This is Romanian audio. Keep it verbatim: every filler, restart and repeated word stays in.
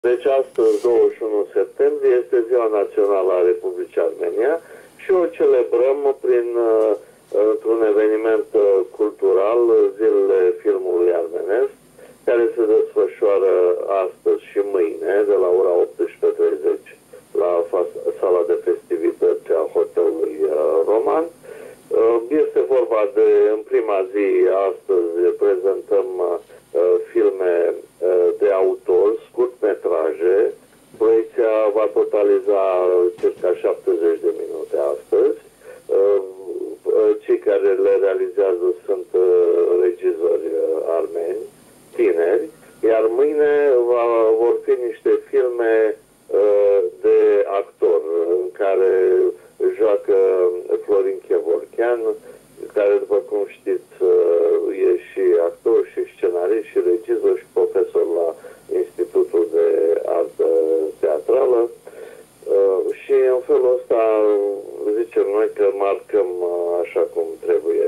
Deci astăzi, douăzeci și unu septembrie, este Ziua Națională a Republicii Armenia și o celebrăm prin, într-un eveniment cultural, Zilele Filmului Armenesc, care se desfășoară astăzi și mâine, de la ora optsprezece treizeci, la sala de festivități a Hotelului Roman. Este vorba de, în prima zi, astăzi prezentăm filme de autor, scurtmetraje. Proiecția va totaliza circa șaptezeci de minute astăzi. Cei care le realizează sunt regizori armeni, tineri, iar mâine va, vor fi niște filme de actor în care joacă Florin Chevorchean, care, după cum știți, e și actor, și scenarist, și regizor, și profesor la Institutul de Artă Teatrală. Și în felul ăsta zicem noi că marcăm așa cum trebuie